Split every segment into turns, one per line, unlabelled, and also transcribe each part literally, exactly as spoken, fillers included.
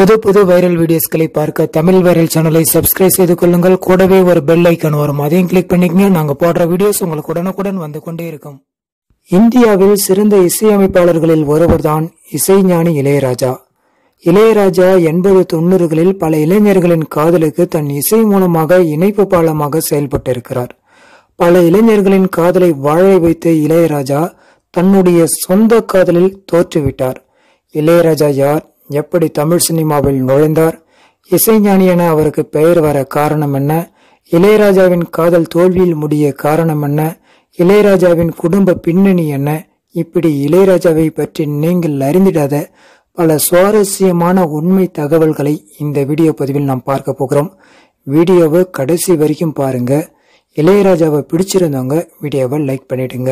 புது புது வைரல் வீடியோஸ்களை பார்க்க தமிழ் வைரல் சேனலை சப்ஸ்கிரைப் செய்து கொள்ளுங்கள். கூடவே ஒரு பெல் ஐக்கான் வரும், அதையும் கிளிக் பண்ணிக்கங்க. நாங்க போடுற வீடியோஸ் உங்களுக்கு உடனுக்குடன் வந்து கொண்டே இருக்கும். இந்தியாவில் சிறந்த இசையமைப்பாளர்களில் ஒருவர்தான் இசைஞானி இளையராஜா. இளையராஜா எண்பது தொண்ணூறுகளில் பல இளைஞர்களின் காதலுக்கு தன் இசை மூலமாக இணைப்பு பாலமாக செயல்பட்டிருக்கிறார். பல இளைஞர்களின் காதலை வாழ வைத்த இளையராஜா தன்னுடைய சொந்த காதலில் தோற்றுவிட்டார். இளையராஜா யார், எப்படி தமிழ் சினிமாவில் நுழைந்தார், இசைஞானி என அவருக்கு பெயர் வர காரணம் என்ன, இளையராஜாவின் காதல் தோல்வியில் முடிய காரணம் என்ன, இளையராஜாவின் குடும்ப பின்னணி என்ன, இப்படி இளையராஜாவை பற்றி நீங்கள் அறிந்திடாத பல சுவாரஸ்யமான உண்மை தகவல்களை இந்த வீடியோ பதிவில் நாம் பார்க்க போகிறோம். வீடியோவை கடைசி வரைக்கும் பாருங்க. இளையராஜாவை பிடிச்சிருந்தவங்க வீடியோவை லைக் பண்ணிடுங்க.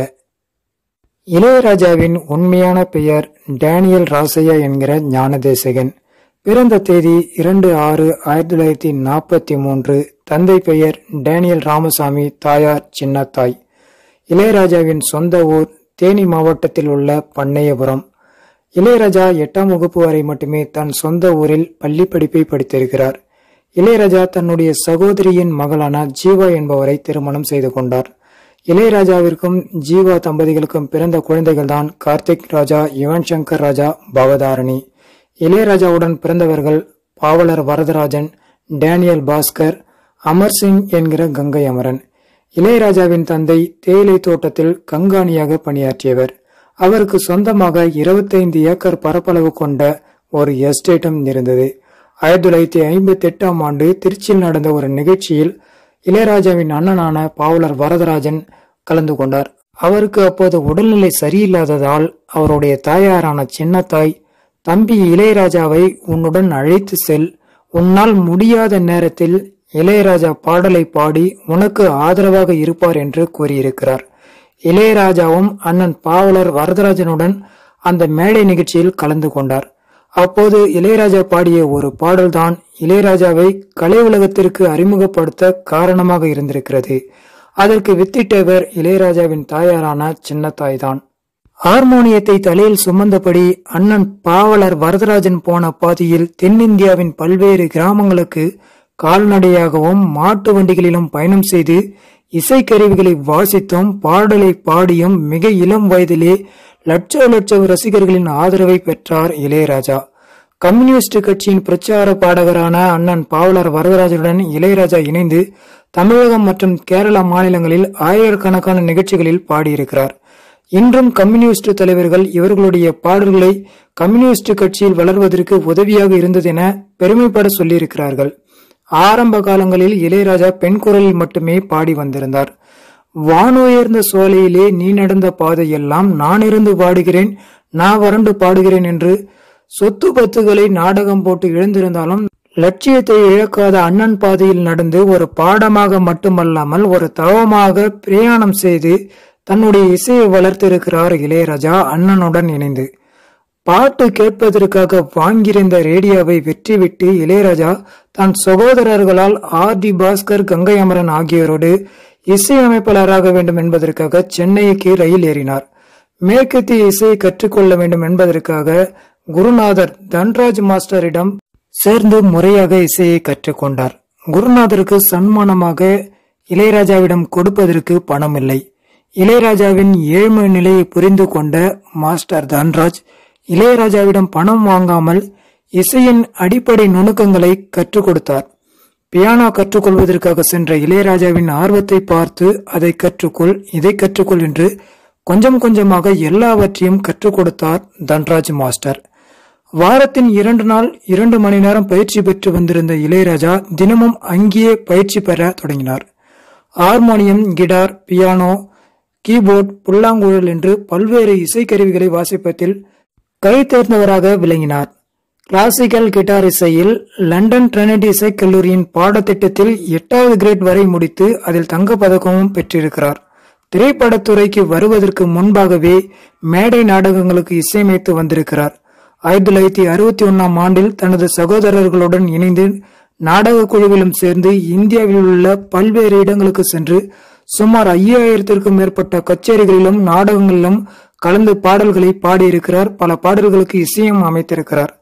இளையராஜாவின் உண்மையான பெயர் டேனியல் ராசையா என்கிற ஞானதேசிகன். பிறந்த தேதி இரண்டு ஆறு ஆயிரத்தி தொள்ளாயிரத்தி நாற்பத்தி மூன்று. தந்தை பெயர் டேனியல் ராமசாமி, தாயார் சின்னத்தாய். இளையராஜாவின் சொந்த ஊர் தேனி மாவட்டத்தில் உள்ள பண்ணையபுரம். இளையராஜா எட்டாம் வகுப்பு வரை மட்டுமே தன் சொந்த ஊரில் பள்ளி படிப்பை படித்திருக்கிறார். இளையராஜா தன்னுடைய சகோதரியின் மகளான ஜீவா என்பவரை திருமணம் செய்து கொண்டார். இளையராஜாவிற்கும் ஜீவா தம்பதிகளுக்கும் பிறந்த குழந்தைகள் தான் கார்த்திக் ராஜா, யுவன் சங்கர் ராஜா, பவதாரணி. இளையராஜாவுடன் பிறந்தவர்கள் பாவலர் வரதராஜன், டேனியல் பாஸ்கர், அமர் சிங் என்கிற கங்கை அமரன். இளையராஜாவின் தந்தை தேயிலை தோட்டத்தில் கண்காணியாக பணியாற்றியவர். அவருக்கு சொந்தமாக இருபத்தைந்து ஏக்கர் பரப்பளவு கொண்ட ஒரு எஸ்டேட்டும் இருந்தது. ஆயிரத்தி தொள்ளாயிரத்தி ஐம்பத்தி எட்டாம் ஆண்டு திருச்சியில் நடந்த ஒரு நிகழ்ச்சியில் இளையராஜாவின் அண்ணனான பாவலர் வரதராஜன் கலந்து கொண்டார். அவருக்கு அப்போது உடல்நிலை சரியில்லாததால் அவருடைய தாயாரான சின்னத்தாய், தம்பி இளையராஜாவை உன்னுடன் அழைத்து செல், உன்னால் முடியாத நேரத்தில் இளையராஜா பாடலை பாடி உனக்கு ஆதரவாக இருப்பார் என்று கூறியிருக்கிறார். இளையராஜாவும் அண்ணன் பாவலர் வரதராஜனுடன் அந்த மேடை நிகழ்ச்சியில் கலந்து கொண்டார். அப்போது இளையராஜா பாடிய ஒரு பாடல்தான் இளையராஜாவை கலை உலகத்திற்கு அறிமுகப்படுத்த காரணமாக இருந்திருக்கிறது. அதற்கு வித்திட்டவர் இளையராஜாவின் தாயாரான சின்னத்தாய் தான். ஹார்மோனியத்தை தலையில் சுமந்தபடி அண்ணன் பாவலர் வரதராஜன் போன பாதையில் தென்னிந்தியாவின் பல்வேறு கிராமங்களுக்கு கால்நடையாகவும் மாட்டு வண்டிகளிலும் பயணம் செய்து இசைக்கருவிகளை வாசித்தும் பாடலை பாடியும் மிக இளம் வயதிலே லட்ச லட்ச ரசிகர்களின் ஆதரவை பெற்றார் இளையராஜா. கம்யூனிஸ்ட் கட்சியின் பிரச்சார பாடகரான அண்ணன் பாவலர் வரதராஜனுடன் இளையராஜா இணைந்து தமிழகம் மற்றும் கேரளா மாநிலங்களில் ஆயிரக்கணக்கான நிகழ்ச்சிகளில் பாடியிருக்கிறார். இன்றும் கம்யூனிஸ்ட் தலைவர்கள் இவர்களுடைய பாடல்களை கம்யூனிஸ்ட் கட்சியில் வளர்வதற்கு உதவியாக இருந்தது என பெருமைப்பட சொல்லியிருக்கிறார்கள். ஆரம்ப காலங்களில் இளையராஜா பெண் குரலில் மட்டுமே பாடி வந்திருந்தார். வானுயர்ந்த சோலையிலே நீ நடந்த பாதையெல்லாம் நான் இருந்து பாடுகிறேன், நான் வறண்டு பாடுகிறேன் என்று சொத்து பத்துகளை நாடகம் போட்டு இழந்திருந்தாலும் லட்சியத்தை இழக்காத அண்ணன் பாதையில் நடந்து ஒரு பாடமாக மட்டுமல்லாமல் ஒரு தவமாக பிரயாணம் செய்து தன்னுடைய இசையை வளர்த்திருக்கிறார் இளையராஜா அண்ணனுடன் இணைந்து. பாட்டு கேட்பதற்காக வாங்கியிருந்த ரேடியோவை வெற்றிவிட்டு இளையராஜா தன் சகோதரர்களால் ஆர் டி பாஸ்கர், கங்கை அமரன் ஆகியோரோடு இசையமைப்பாளராக வேண்டும் என்பதற்காக சென்னைக்கு ரயில் ஏறினார். மேற்கத்திய இசையை கற்றுக்கொள்ள வேண்டும் என்பதற்காக குருநாதர் தன்ராஜ் மாஸ்டரிடம் சேர்ந்து முறையாக இசையை கற்றுக்கொண்டார். குருநாதருக்கு சன்மானமாக இளையராஜாவிடம் கொடுப்பதற்கு பணம் இல்லை. இளையராஜாவின் ஏழ்மை நிலையை புரிந்து கொண்ட மாஸ்டர் தன்ராஜ் இளையராஜாவிடம் பணம் வாங்காமல் இசையின் அடிப்படை நுணுக்கங்களை கற்றுக் கொடுத்தார். பியானோ கற்றுக்கொள்வதற்காக சென்ற இளையராஜாவின் ஆர்வத்தை பார்த்து அதை கற்றுக்கொள், இதை கற்றுக்கொள் என்று கொஞ்சம் கொஞ்சமாக எல்லாவற்றையும் கற்றுக் கொடுத்தார் தன்ராஜ் மாஸ்டர். வாரத்தின் இரண்டு நாள் இரண்டு மணி நேரம் பயிற்சி பெற்று வந்திருந்த இளையராஜா தினமும் அங்கேயே பயிற்சி பெற தொடங்கினார். ஹார்மோனியம், கிட்டார், பியானோ, கீபோர்ட், புல்லாங்குழல் என்று பல்வேறு இசைக்கருவிகளை வாசிப்பதில் கை தேர்ந்தவராக விளங்கினார். கிளாசிக்கல் கிட்டார் இசையில் லண்டன் ட்ரினிட்டி இசைக் கல்லூரியின் பாடத்திட்டத்தில் எட்டாவது கிரேட் வரை முடித்து அதில் தங்கப்பதக்கமும் பெற்றிருக்கிறார். திரைப்படத்துறைக்கு வருவதற்கு முன்பாகவே மேடை நாடகங்களுக்கு இசையமைத்து வந்திருக்கிறார். ஆயிரத்தி தொள்ளாயிரத்தி அறுபத்தி ஒன்னாம் ஆண்டில் தனது சகோதரர்களுடன் இணைந்து நாடக குழுவிலும் சேர்ந்து இந்தியாவில் உள்ள பல்வேறு இடங்களுக்கு சென்று சுமார் ஐயாயிரத்திற்கும் மேற்பட்ட கச்சேரிகளிலும் நாடகங்களிலும் கலந்து பாடல்களை பாடியிருக்கிறார். பல பாடல்களுக்கு இசையும் அமைத்திருக்கிறார்.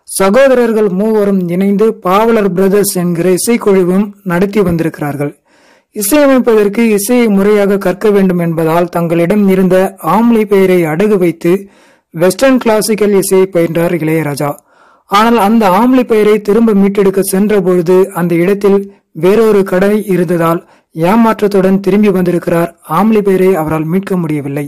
சகோதரர்கள் மூவரும் இணைந்து பாவலர் பிரதர்ஸ் என்கிற இசைக்குழுவும் நடத்தி வந்திருக்கிறார்கள். இசையமைப்பதற்கு இசையை முறையாக கற்க வேண்டும் என்பதால் தங்களிடம் இருந்த ஆம்லி பெயரை அடகு வைத்து வெஸ்டர்ன் கிளாசிக்கல் இசையை பயின்றார் இளையராஜா. ஆனால் அந்த ஆம்லி பெயரை திரும்ப மீட்டெடுக்க சென்ற பொழுது அந்த இடத்தில் வேறொரு கடை இருந்ததால் ஏமாற்றத்துடன் திரும்பி வந்திருக்கிறார். ஆம்லி பெயரை அவரால் மீட்க முடியவில்லை.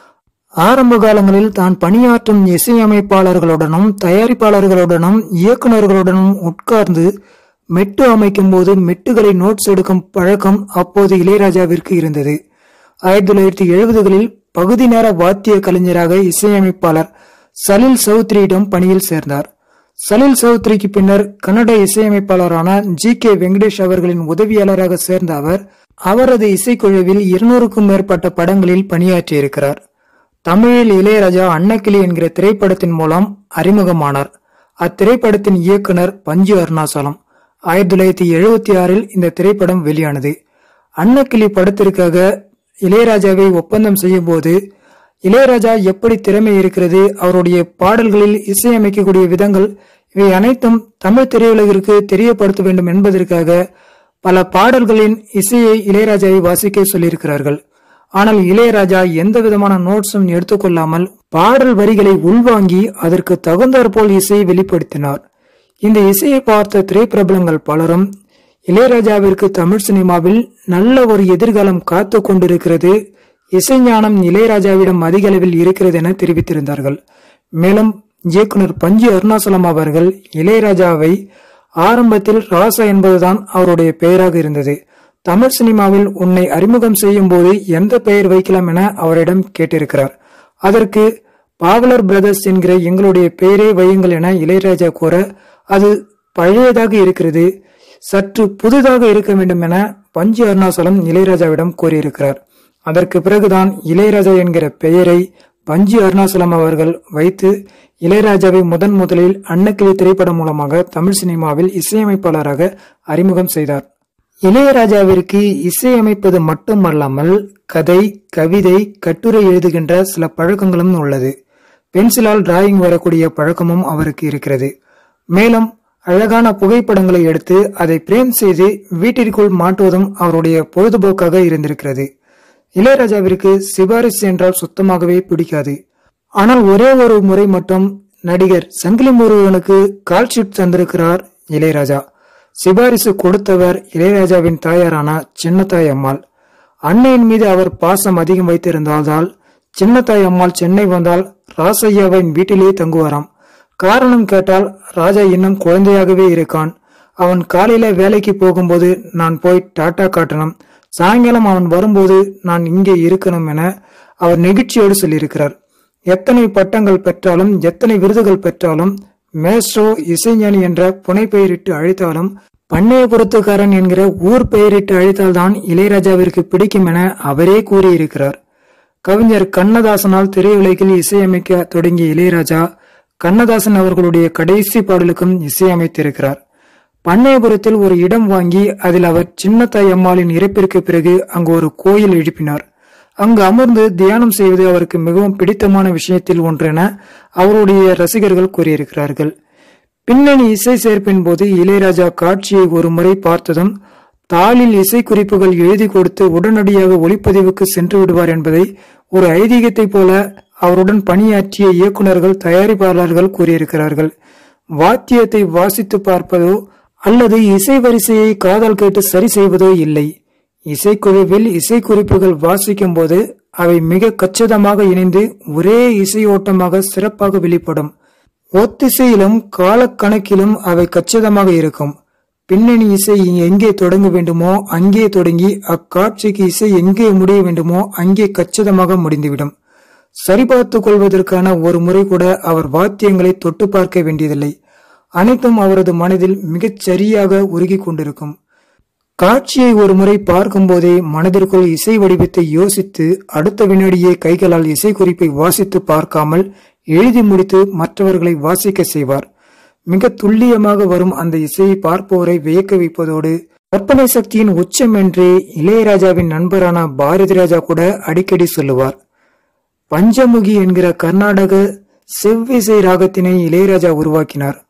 ஆரம்ப காலங்களில் தான் பணியாற்றும் இசையமைப்பாளர்களுடனும் தயாரிப்பாளர்களுடனும் இயக்குநர்களுடனும் உட்கார்ந்து மெட்டு அமைக்கும் போது மெட்டுகளை நோட்ஸ் எடுக்கும் பழக்கம் அப்போது இளையராஜாவிற்கு இருந்தது. ஆயிரத்தி தொள்ளாயிரத்தி எழுபதுகளில் பகுதி நேர வாத்திய கலைஞராக இசையமைப்பாளர் சலில் சௌத்ரியிடம் பணியில் சேர்ந்தார். சலில் சௌத்ரிக்கு பின்னர் கன்னட இசையமைப்பாளரான ஜி கே வெங்கடேஷ் அவர்களின் உதவியாளராக சேர்ந்த அவர் அவரது இசைக்குழுவில் இருநூறுக்கும் மேற்பட்ட படங்களில் பணியாற்றியிருக்கிறார். தமிழில் இளையராஜா அன்னக்கிளி என்கிற திரைப்படத்தின் மூலம் அறிமுகமானார். அத்திரைப்படத்தின் இயக்குனர் பஞ்சு அருணாசலம். ஆயிரத்தி தொள்ளாயிரத்தி எழுபத்தி ஆறில் இந்த திரைப்படம் வெளியானது. அன்னக்கிளி படத்திற்காக இளையராஜாவை ஒப்பந்தம் செய்யும் போது இளையராஜா எப்படி திறமை இருக்கிறது, அவருடைய பாடல்களில் இசையமைக்கக்கூடிய விதங்கள், இவை அனைத்தும் தமிழ் திரையுலகிற்கு தெரியப்படுத்த வேண்டும் என்பதற்காக பல பாடல்களின் இசையை இளையராஜாவை வாசிக்க சொல்லியிருக்கிறார்கள். ஆனால் இளையராஜா எந்த விதமான நோட்ஸும் எடுத்துக்கொள்ளாமல் பாடல் வரிகளை உள்வாங்கி அதற்கு தகுந்தாற்போல் இசையை வெளிப்படுத்தினார். இந்த இசையை பார்த்த திரைப்பிரபலங்கள் பலரும் இளையராஜாவிற்கு தமிழ் சினிமாவில் நல்ல ஒரு எதிர்காலம் காத்து கொண்டிருக்கிறது, இசைஞானம் இளையராஜாவிடம் அதிக அளவில் இருக்கிறது என தெரிவித்திருந்தார்கள். மேலும் இயக்குனர் பஞ்சு அருணாசலம் அவர்கள் இளையராஜாவை ஆரம்பத்தில் ராசா என்பதுதான் அவருடைய பெயராக இருந்தது, தமிழ் சினிமாவில் உன்னை அறிமுகம் செய்யும் போது எந்த பெயர் வைக்கலாம் என அவரிடம் கேட்டிருக்கிறார். அதற்கு பாவலர் பிரதர்ஸ் என்கிற எங்களுடைய பெயரை வையுங்கள் என இளையராஜா கூற, அது பழையதாக இருக்கிறது, சற்று புதிதாக இருக்க வேண்டும் என பஞ்சு அருணாசலம் இளையராஜாவிடம் கூறியிருக்கிறார். அதற்கு பிறகுதான் இளையராஜா என்கிற பெயரை பஞ்சு அருணாசலம் அவர்கள் வைத்து இளையராஜாவை முதன் முதலில் அன்னக்கிளி திரைப்படம் மூலமாக தமிழ் சினிமாவில் இசையமைப்பாளராக அறிமுகம் செய்தார். இளையராஜாவிற்கு இசையமைப்பது மட்டுமல்லாமல் கதை, கவிதை, கட்டுரை எழுதுகின்ற சில பழக்கங்களும் உள்ளது. பென்சிலால் டிராயிங் வரக்கூடிய பழக்கமும் அவருக்கு இருக்கிறது. மேலும் அழகான புகைப்படங்களை எடுத்து அதை பிரேம் செய்து வீட்டிற்குள் மாட்டுவதும் அவருடைய பொழுதுபோக்காக இருந்திருக்கிறது. இளையராஜாவிற்கு சிபாரிசு என்றால் சுத்தமாகவே பிடிக்காது. ஆனால் ஒரே ஒரு முறை மட்டும் நடிகர் சங்கிலி முருகனுக்கு கால் ஷீட் தந்திருக்கிறார் இளையராஜா. சிபாரிசு கொடுத்தவர் இளையராஜாவின் தாயாரான சின்னத்தாய் அம்மாள். அன்னையின் மீது அவர் பாசம் அதிகம் வைத்திருந்தால் சின்னத்தாய் அம்மாள் சென்னை வந்தால் ராசையாவின் வீட்டிலேயே தங்குவாராம். காரணம் கேட்டால் ராஜா இன்னும் குழந்தையாகவே இருக்கான், அவன் காலையில வேலைக்கு போகும்போது நான் போய் டாட்டா காட்டணும், சாயங்காலம் அவன் வரும்போது நான் இங்கே இருக்கணும் என அவர் நெகிழ்ச்சியோடு சொல்லியிருக்கிறார். எத்தனை பட்டங்கள் பெற்றாலும் எத்தனை விருதுகள் பெற்றாலும் மேஸ்ட்ரோ இசைஞானி என்ற புனை பெயரிட்டு அழைத்தாலும் பண்ணையபுரத்துக்காரன் என்கிற ஊர் பெயரிட்டு அழைத்தால்தான் இளையராஜாவிற்கு பிடிக்கும் என அவரே கூறியிருக்கிறார். கவிஞர் கண்ணதாசனால் திரையுலகில் இசையமைக்க தொடங்கிய இளையராஜா கண்ணதாசன் அவர்களுடைய கடைசி பாடலுக்கும் இசையமைத்திருக்கிறார். பண்ணையபுரத்தில் ஒரு இடம் வாங்கி அதில் அவர் சின்னத்தாய் அம்மாளின் இறப்பிற்கு பிறகு அங்கு ஒரு கோயில் எழுப்பினார். அங்கு அமர்ந்து தியானம் செய்வது அவருக்கு மிகவும் பிடித்தமான விஷயத்தில் ஒன்றென அவருடைய ரசிகர்கள் கூறியிருக்கிறார்கள். பின்னணி இசை சேர்ப்பின் போது இளையராஜா காட்சியை ஒரு முறை பார்த்ததும் தாளில் இசை குறிப்புகள் எழுதி கொடுத்து உடனடியாக ஒளிப்பதிவுக்கு சென்று விடுவார் என்பதை ஒரு ஐதீகத்தை போல அவருடன் பணியாற்றிய இயக்குநர்கள், தயாரிப்பாளர்கள் கூறியிருக்கிறார்கள். வாத்தியத்தை வாசித்து பார்ப்பதோ அல்லது இசை வரிசையை காதல் கேட்டு சரி செய்வதோ இல்லை. இசைக்குழுவில் இசை குறிப்புகள் வாசிக்கும் போது அவை மிக கச்சிதமாக இணைந்து ஒரே இசையோட்டமாக சிறப்பாக வெளிப்படும். ஒத்திசையிலும் காலக்கணக்கிலும் அவை கச்சிதமாக இருக்கும். பின்னணி இசை எங்கே தொடங்க வேண்டுமோ அங்கே தொடங்கி அக்காட்சிக்கு இசை எங்கே முடிய வேண்டுமோ அங்கே கச்சிதமாக முடிந்துவிடும். சரிபார்த்து கொள்வதற்கான ஒரு முறை கூட அவர் வாத்தியங்களை தொட்டு பார்க்க வேண்டியதில்லை. அனைத்தும் அவரது மனதில் மிகச் சரியாக உருகி கொண்டிருக்கும். காட்சியை ஒரு முறை பார்க்கும் போதே மனதிற்குள் இசை வடிவத்தை யோசித்து அடுத்த வினாடியே கைகளால் இசை குறிப்பை வாசித்து பார்க்காமல் எழுதி முடித்து மற்றவர்களை வாசிக்க செய்வார். மிக துல்லியமாக வரும் அந்த இசையை பார்ப்போரை வியக்க வைப்பதோடு கற்பனை சக்தியின் உச்சம் என்றே இளையராஜாவின் நண்பரான பாரதி ராஜா கூட அடிக்கடி சொல்லுவார். பஞ்சமுகி என்கிற கர்நாடக செவ்விசை ராகத்தினை இளையராஜா உருவாக்கினார்.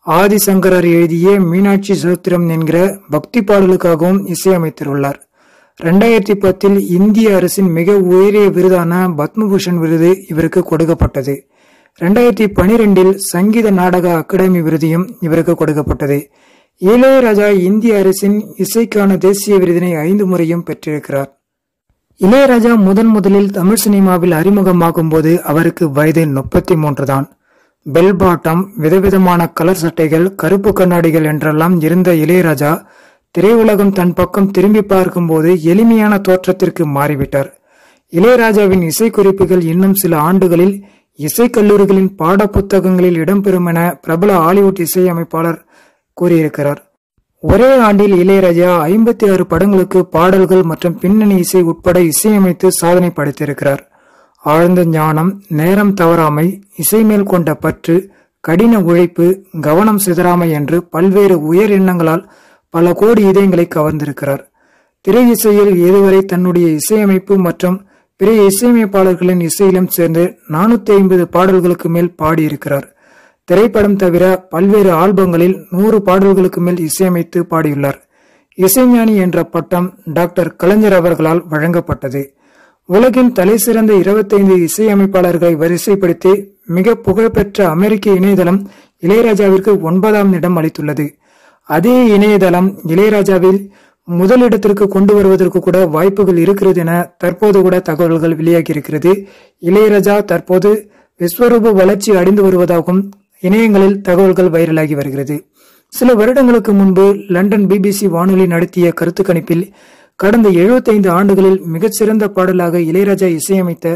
ஆதிசங்கரர் எழுதிய மீனாட்சி சூத்திரம் என்கிற பக்தி பாடலுக்காகவும் இசையமைத்துள்ளார். இரண்டாயிரத்தி பத்தில் இந்திய அரசின் மிக உயரிய விருதான பத்மபூஷன் விருது இவருக்கு கொடுக்கப்பட்டது. இரண்டாயிரத்தி பனிரெண்டில் சங்கீத நாடக அகாடமி விருதையும் இவருக்கு கொடுக்கப்பட்டது. இளையராஜா இந்திய அரசின் இசைக்கான தேசிய விருதினை ஐந்து முறையும் பெற்றிருக்கிறார். இளையராஜா முதன் முதலில் தமிழ் சினிமாவில் அறிமுகமாகும் போது அவருக்கு வயது முப்பத்தி மூன்று தான். பெல் பாட்டம், விதவிதமான கலர் சட்டைகள், கருப்பு கண்ணாடிகள் என்றெல்லாம் இருந்த இளையராஜா திரையுலகம் தன் பக்கம் திரும்பி பார்க்கும் போது எளிமையான தோற்றத்திற்கு மாறிவிட்டார். இளையராஜாவின் இசைக்குறிப்புகள் இன்னும் சில ஆண்டுகளில் இசைக்கல்லூரிகளின் பாட புத்தகங்களில் இடம்பெறும் என பிரபல ஹாலிவுட் இசையமைப்பாளர் கூறியிருக்கிறார். ஒரே ஆண்டில் இளையராஜா ஐம்பத்தி ஆறு படங்களுக்கு பாடல்கள் மற்றும் பின்னணி இசை உட்பட இசையமைத்து சாதனை படைத்திருக்கிறார். ஆழ்ந்த ஞானம், நேரம் தவறாமை, இசை மேல் கொண்ட பற்று, கடின உழைப்பு, கவனம் சிதறாமை என்று பல்வேறு உயர் எண்ணங்களால் பல கோடி இதயங்களை கவர்ந்திருக்கிறார். திரை இசையில் இதுவரை தன்னுடைய இசையமைப்பு மற்றும் பிற இசையமைப்பாளர்களின் இசையிலும் சேர்ந்து நானூத்தி ஐம்பது பாடல்களுக்கு மேல் பாடியிருக்கிறார். திரைப்படம் தவிர பல்வேறு ஆல்பங்களில் நூறு பாடல்களுக்கு மேல் இசையமைத்து பாடியுள்ளார். இசைஞானி என்ற பட்டம் டாக்டர் கலைஞர் அவர்களால் வழங்கப்பட்டது. உலகின் தலை சிறந்த இருபத்தைந்து இசையமைப்பாளர்களை வரிசைப்படுத்தி மிக புகழ்பெற்ற அமெரிக்க இணையதளம் இளையராஜாவிற்கு ஒன்பதாம் இடம் அளித்துள்ளது. அதே இணையதளம் இளையராஜாவில் முதலிடத்திற்கு கொண்டு வருவதற்கு கூட வாய்ப்புகள் இருக்கிறது என தற்போது கூட தகவல்கள் வெளியாகி இருக்கிறது. இளையராஜா தற்போது விஸ்வரூப வளர்ச்சி அடைந்து வருவதாகவும் இணையங்களில் தகவல்கள் வைரலாகி வருகிறது. சில வருடங்களுக்கு முன்பு லண்டன் பிபிசி வானொலி நடத்திய கருத்து கணிப்பில் கடந்த எழுபத்தி ஐந்து ஆண்டுகளில் மிகச்சிறந்த பாடலாக இளையராஜா இசையமைத்த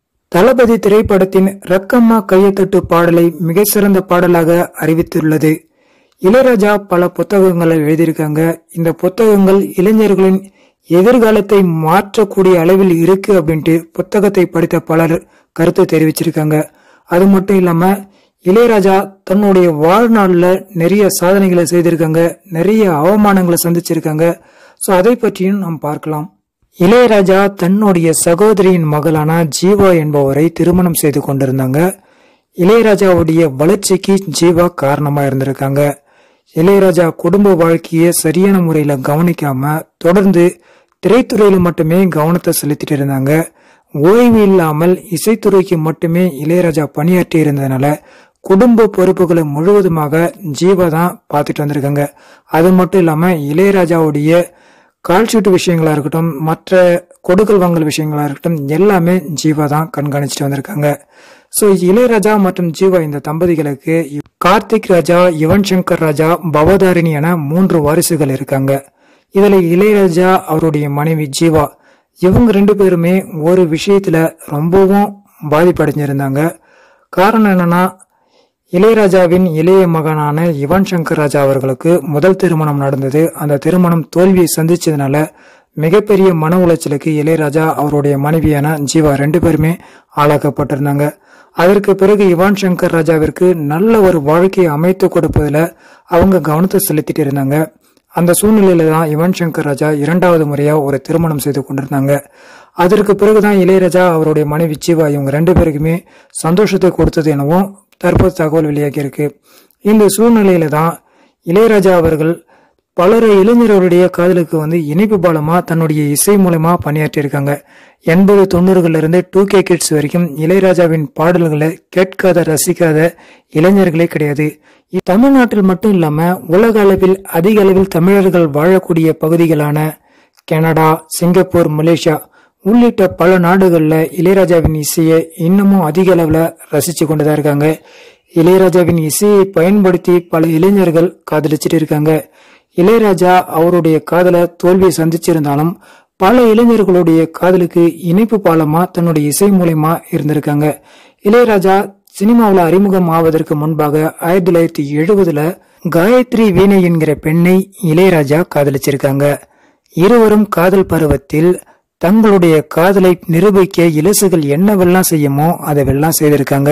தளபதி திரைப்படத்தின் ரக்கம்மா கையத்தட்டு பாடலை மிக சிறந்த பாடலாக அறிவித்துள்ளது. இளையராஜா பல புத்தகங்களை எழுதியிருக்காங்க. இந்த புத்தகங்கள் இளைஞர்களின் எதிர்காலத்தை மாற்றக்கூடிய அளவில் இருக்கு அப்படின்ட்டு புத்தகத்தை படித்த பலர் கருத்து தெரிவிச்சிருக்காங்க. அது மட்டும் இல்லாம இளையராஜா தன்னுடைய வாழ்நாள்ல நிறைய சாதனைகளை செய்திருக்காங்க, நிறைய அவமானங்களை சந்திச்சிருக்காங்க. சோ அதை பற்றியும் நாம் பார்க்கலாம். இளையராஜா தன்னுடைய சகோதரியின் மகளான ஜீவா என்பவரை திருமணம் செய்து கொண்டிருந்தாங்க. இளையராஜாவுடைய வளர்ச்சிக்கு ஜீவா காரணமா இருந்திருக்காங்க. இளையராஜா குடும்ப வாழ்க்கையை சரியான முறையில கவனிக்காம தொடர்ந்து திரைத்துறையில மட்டுமே கவனத்தை செலுத்திட்டு இருந்தாங்க. ஓய்வு இல்லாமல் இசைத்துறைக்கு மட்டுமே இளையராஜா பணியாற்றி இருந்ததுனால குடும்ப பொறுப்புகளை முழுவதுமாக ஜீவா தான் பார்த்துட்டு வந்திருக்காங்க. அது மட்டும் இல்லாம இளையராஜாவுடைய கால்ஷீட் விஷயங்களா இருக்கட்டும், மற்ற கொடுக்கல் வாங்கல் விஷயங்களா இருக்கட்டும், எல்லாமே ஜீவா தான் கண்காணிச்சுட்டு வந்திருக்காங்க. சோ இளையராஜா மற்றும் ஜீவா இந்த தம்பதிகளுக்கு கார்த்திக் ராஜா, யுவன் சங்கர் ராஜா, பவதாரிணி என மூன்று வாரிசுகள் இருக்காங்க. இதுல இளையராஜா, அவருடைய மனைவி ஜீவா, இவங்க ரெண்டு பேருமே ஒரு விஷயத்துல ரொம்பவும் பாதிப்படைஞ்சிருந்தாங்க. காரணம் என்னன்னா, இளையராஜாவின் இளைய மகனான யுவன் சங்கர் ராஜா அவர்களுக்கு முதல் திருமணம் நடந்தது. அந்த திருமணம் தோல்வியை சந்திச்சதுனால மிகப்பெரிய மன உளைச்சலுக்கு இளையராஜா, அவருடைய மனைவியான ஜீவா ரெண்டு பேருமே ஆளாக்கப்பட்டிருந்தாங்க. அதற்கு பிறகு யுவன் சங்கர் ராஜாவிற்கு நல்ல ஒரு வாழ்க்கையை அமைத்து கொடுப்பதுல அவங்க கவனத்தை செலுத்திட்டு இருந்தாங்க. அந்த சூழ்நிலையில தான் யுவன் சங்கர் ராஜா இரண்டாவது முறையா ஒரு திருமணம் செய்து கொண்டிருந்தாங்க. அதற்கு பிறகுதான் இளையராஜா, அவருடைய மனைவி ஜீவா இவங்க ரெண்டு பேருக்குமே சந்தோஷத்தை கொடுத்தது எனவும் தற்போது தகவல் வெளியாகி இருக்கு. இந்த சூழ்நிலையில தான் இளையராஜா அவர்கள் பலர் இளைஞர்களுடைய காதலுக்கு வந்து இணைப்பு பாலமா தன்னுடைய இசை மூலமா பணியாற்றி இருக்காங்க. எண்பது தொண்ணூறுகள்ல இருந்து டூ கே கிட்ஸ் வரைக்கும் இளையராஜாவின் பாடல்களை கேட்காத ரசிக்காத இளைஞர்களே கிடையாது. தமிழ்நாட்டில் மட்டும் இல்லாம உலக அளவில் அதிக அளவில் தமிழர்கள் வாழக்கூடிய பகுதிகளான கனடா, சிங்கப்பூர், மலேசியா உள்ளிட்ட பல நாடுகள்ல இளையராஜாவின் இசையை இன்னமும் அதிக அளவுல ரசிச்சு கொண்டுதான் இருக்காங்க. இளையராஜாவின் இசையை பயன்படுத்தி பல இளைஞர்கள் காதலிச்சிட்டு இருக்காங்க. இளையராஜா அவருடைய காதல தோல்வியை சந்திச்சிருந்தாலும் பல இளைஞர்களுடைய காதலுக்கு இணைப்பு பாலமா தன்னுடைய இசை மூலமா இருந்திருக்காங்க. இளையராஜா சினிமாவில் அறிமுகம் ஆவதற்கு முன்பாக ஆயிரத்தி தொள்ளாயிரத்தி எழுபதுல காயத்ரி வீணை என்கிற பெண்ணை இளையராஜா காதலிச்சிருக்காங்க. இருவரும் காதல் பருவத்தில் தங்களுடைய காதலை நிரூபிக்க இலசுகள் என்னவெல்லாம் செய்யுமோ அதெல்லாம் செய்திருக்காங்க.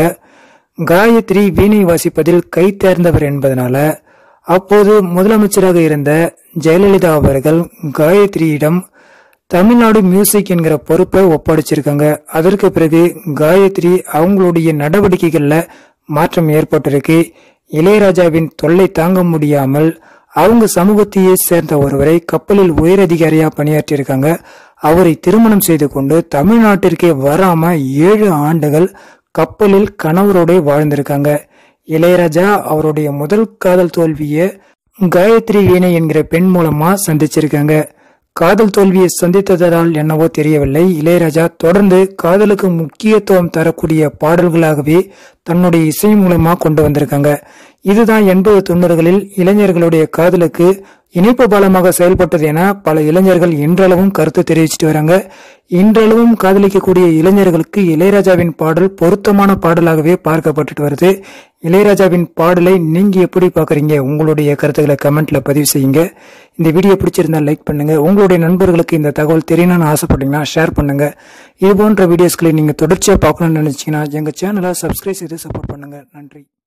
காயத்ரி வீணை வாசிப்பதில் கை தேர்ந்தவர் என்பதனால அப்போது முதலமைச்சராக இருந்த ஜெயலலிதா அவர்கள் காயத்ரியிடம் தமிழ்நாடு மியூசிக் என்கிற பொறுப்பை ஒப்படைச்சிருக்காங்க. அதற்கு பிறகு காயத்ரி அவங்களுடைய நடவடிக்கைகள்ல மாற்றம் ஏற்பட்டிருக்கு. இளையராஜாவின் தொல்லை தாங்க முடியாமல் அவங்க சமூகத்தையே சேர்ந்த ஒருவரை கப்பலில் உயரதிகாரியா பணியாற்றியிருக்காங்க. அவரை திருமணம் செய்து கொண்டு தமிழ்நாட்டிற்கே வராம ஏழு ஆண்டுகள் கப்பலில் கணவரோட வாழ்ந்திருக்காங்க. இளையராஜா அவருடைய முதல் காதல் தோல்விய காயத்ரி வீணை என்கிற பெண் மூலமா சந்திச்சிருக்காங்க. காதல் தோல்வியை சந்தித்ததால் என்னவோ தெரியவில்லை, இளையராஜா தொடர்ந்து காதலுக்கு முக்கியத்துவம் தரக்கூடிய பாடல்களாகவே தன்னுடைய இசை மூலமா கொண்டு வந்திருக்காங்க. இதுதான் எண்பது தொண்ணூறுகளில் இளைஞர்களுடைய காதலுக்கு இணைப்பு பாலமாக செயல்பட்டது என பல இளைஞர்கள் இன்றளவும் கருத்து தெரிவிச்சிட்டு வராங்க. இன்றளவும் காதலிக்கக்கூடிய இளைஞர்களுக்கு இளையராஜாவின் பாடல் பொருத்தமான பாடலாகவே பார்க்கப்பட்டு வருது. இளையராஜாவின் பாடலை நீங்க எப்படி பாக்குறீங்க? உங்களுடைய கருத்துக்களை கமெண்ட்ல பதிவு செய்யுங்க. இந்த வீடியோ பிடிச்சிருந்தா லைக் பண்ணுங்க. உங்களுடைய நண்பர்களுக்கு இந்த தகவல் தெரியணும்னு ஆசைப்பட்டீங்கன்னா ஷேர் பண்ணுங்க. இது போன்ற வீடியோஸ்களை நீங்க தொடர்ச்சியா பார்க்கணும்னு நினைச்சீங்கன்னா எங்க சேனலை சப்ஸ்கிரைப் செய்து சப்போர்ட் பண்ணுங்க. நன்றி.